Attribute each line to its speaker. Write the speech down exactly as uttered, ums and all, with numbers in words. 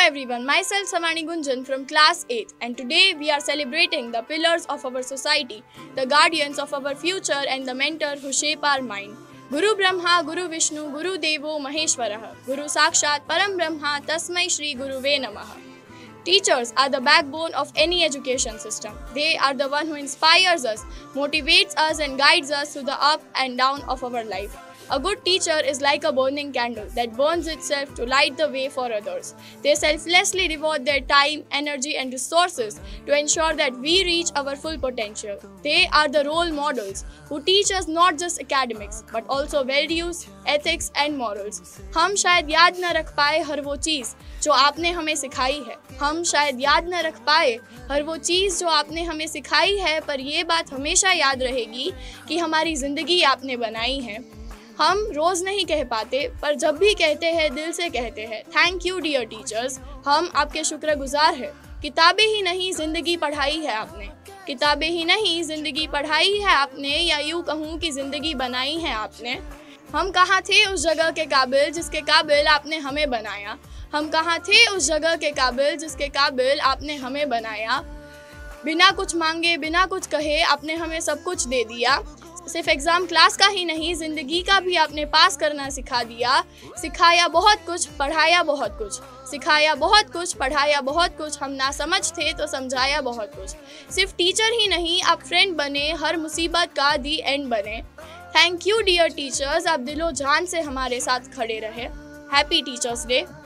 Speaker 1: everyone, myself Samani Gunjan from class eighth, and today we are celebrating the pillars of our society, the guardians of our future and the mentor who shape our mind. Guru Brahma, Guru Vishnu, Guru Devo Maheshwarah, Guru Sakshat Param Brahma, Tasmai Shri Guruve Namaha. Teachers are the backbone of any education system. They are the one who inspires us, motivates us and guides us through the up and down of our life. A good teacher is like a burning candle that burns itself to light the way for others. They selflessly devote their time, energy and resources to ensure that we reach our full potential. They are the role models who teach us not just academics but also values, ethics and morals. हम शायद याद न रख पाए हर वो चीज़ जो आपने हमें सिखाई है हम शायद याद न रख पाए हर वो चीज़ जो आपने हमें सिखाई है पर ये बात हमेशा याद रहेगी कि हमारी ज़िंदगी आपने बनाई है. हम रोज़ नहीं कह पाते पर जब भी कहते हैं दिल से कहते हैं थैंक यू डियर टीचर्स. हम आपके शुक्रगुजार हैं. किताबें ही नहीं ज़िंदगी पढ़ाई है आपने. किताबें ही नहीं ज़िंदगी पढ़ाई है आपने या यूँ कहूँ कि ज़िंदगी बनाई है आपने. हम कहाँ थे उस जगह के काबिल जिसके काबिल आपने हमें बनाया. हम कहाँ थे उस जगह के काबिल जिसके काबिल आपने हमें बनाया. बिना कुछ मांगे बिना कुछ कहे आपने हमें सब कुछ दे दिया. सिर्फ एग्ज़ाम क्लास का ही नहीं ज़िंदगी का भी आपने पास करना सिखा दिया. सिखाया बहुत कुछ पढ़ाया बहुत कुछ. सिखाया बहुत कुछ पढ़ाया बहुत कुछ. हम ना समझ थे तो समझाया बहुत कुछ. सिर्फ टीचर ही नहीं आप फ्रेंड बने. हर मुसीबत का दी एंड बने. Thank you dear teachers. आप दिलो जान से हमारे साथ खड़े रहे. Happy teachers day.